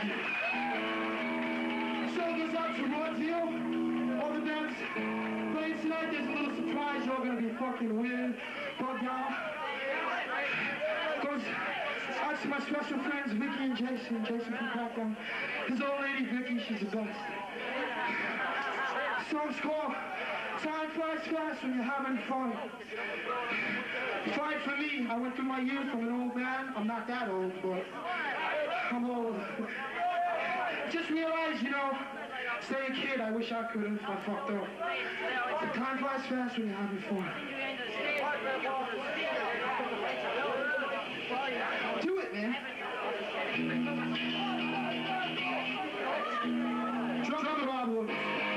So it goes out to Raw Deal. All the bands playing tonight. There's a little surprise. You're gonna be fucking weird. Bugged out. Goes out to my special friends Vicky and Jason. Jason from Crackdown. His old lady Vicky, she's the best. The song's called Time Flies Fast When You're Having Fun. Fine for me. I went through my youth. I'm an old man. I'm not that old, but I'm old. Just realized, you know, stay a kid. I wish I could have. I fucked up. Time flies fast when you're having fun. Do it, man. Drummer Bob Williams.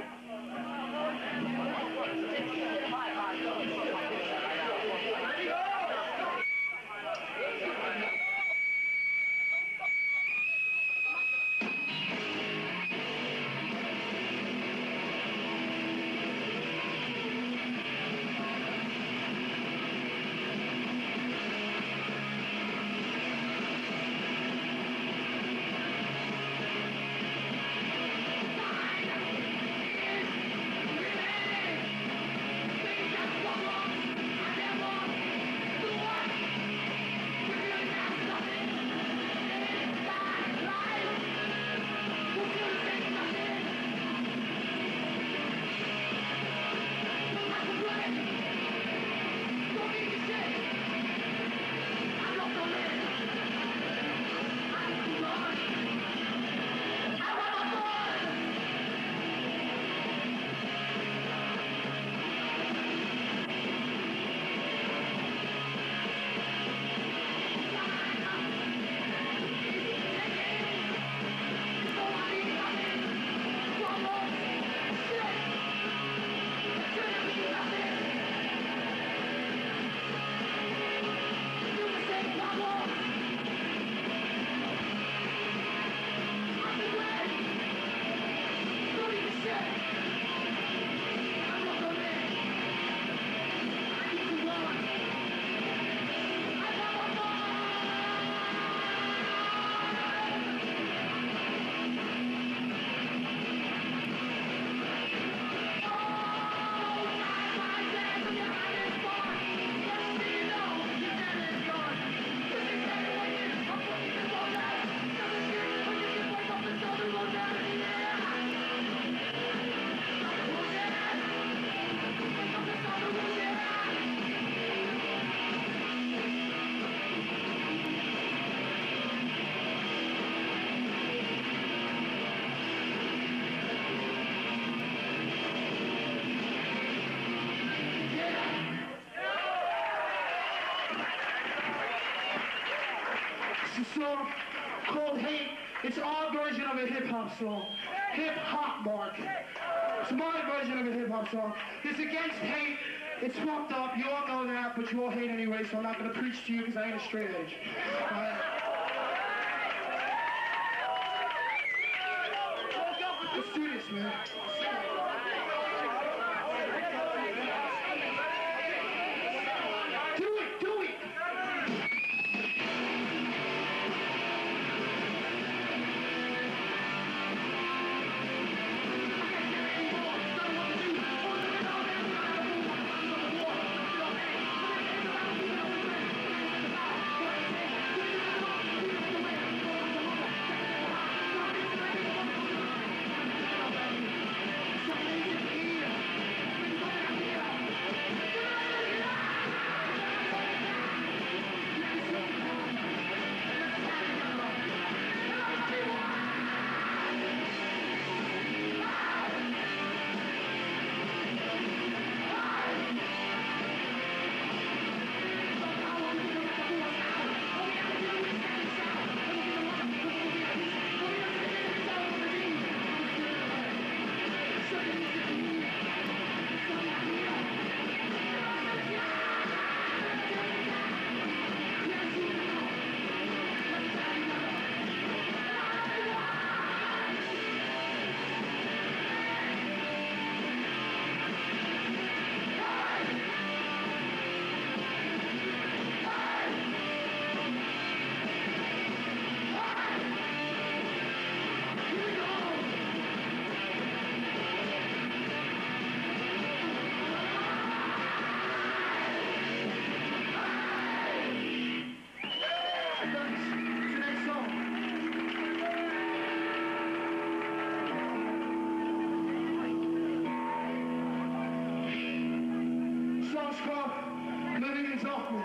Song called Hate. It's our version of a hip-hop song. Hip-hop, Mark. It's my version of a hip-hop song. It's against hate. It's fucked up. You all know that, but you all hate anyway, so I'm not going to preach to you because I ain't a straight edge. Let's do this, man. darkness.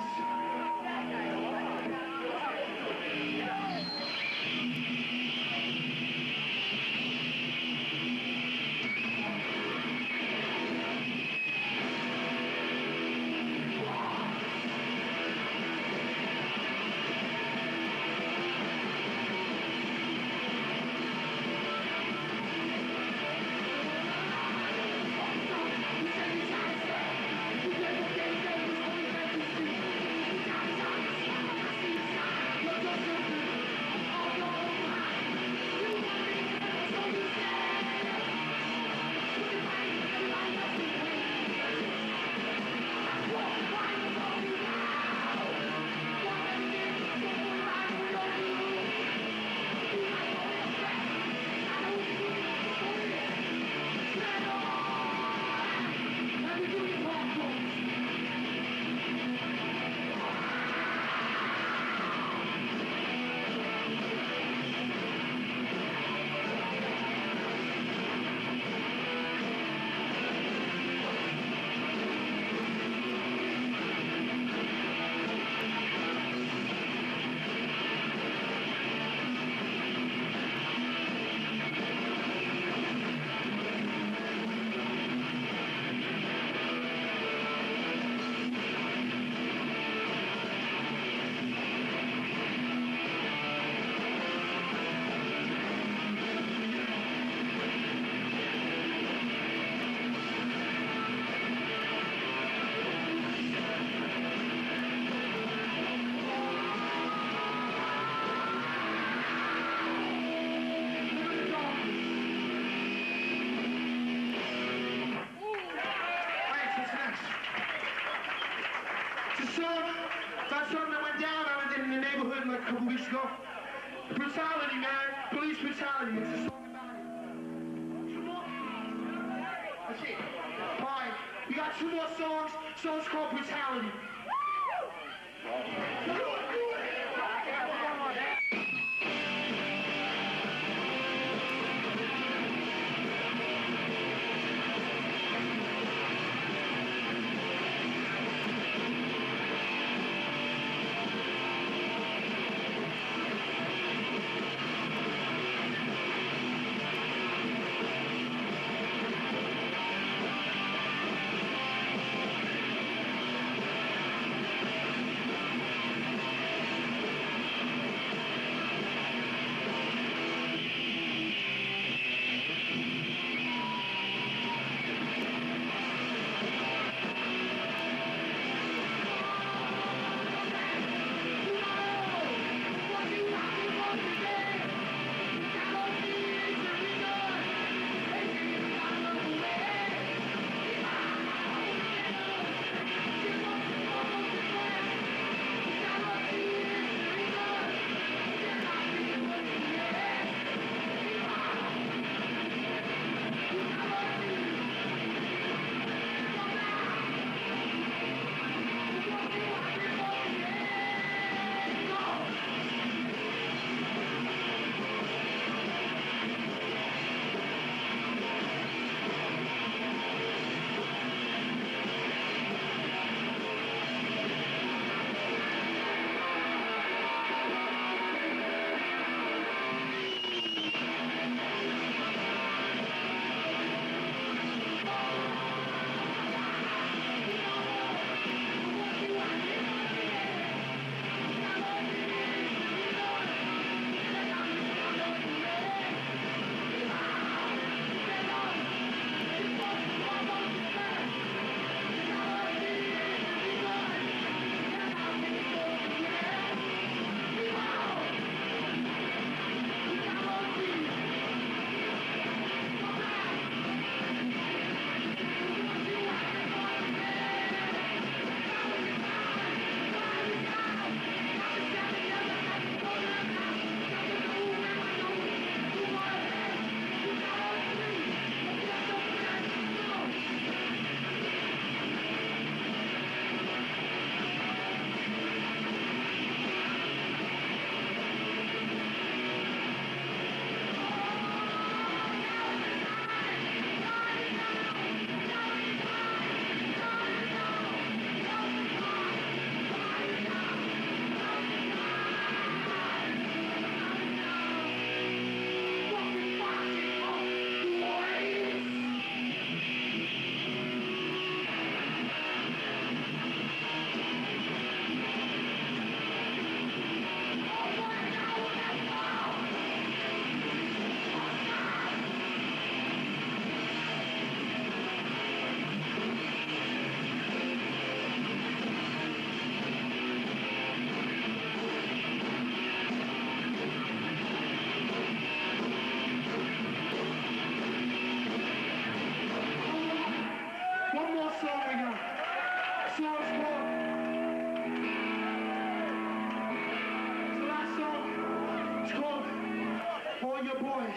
That's something that went down. I was in the neighborhood like a couple weeks ago. Brutality, man. Police brutality. It's a song about it. Two more. That's it. All right. We got two more songs. Song's called Brutality. all your boys.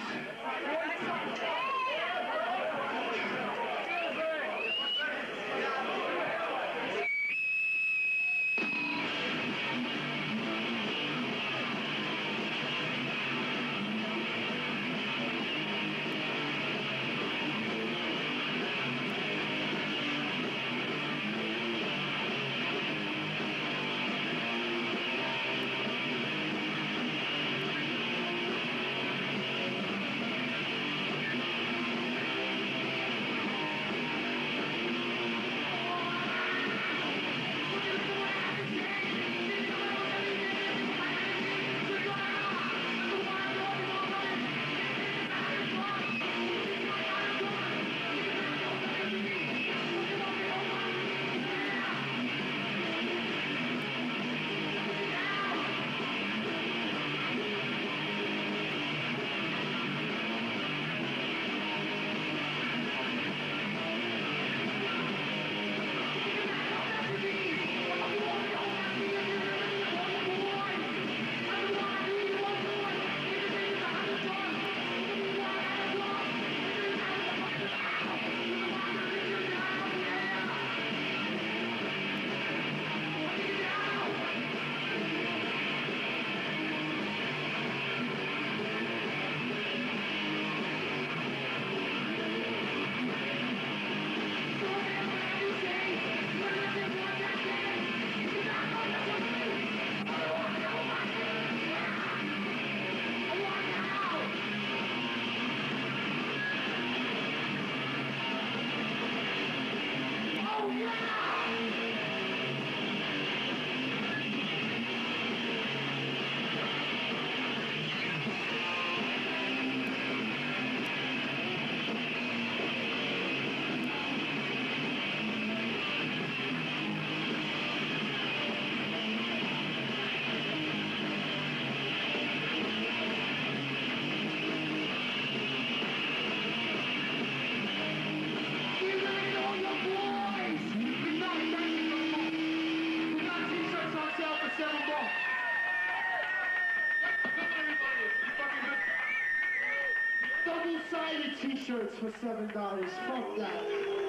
Double-sided t-shirts for $7. Fuck that.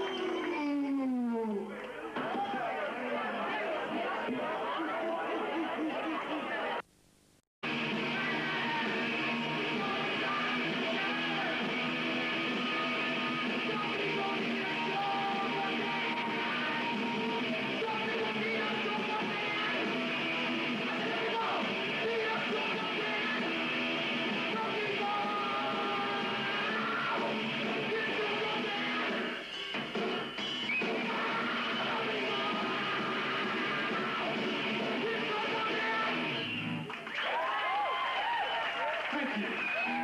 Ooh. Thank you.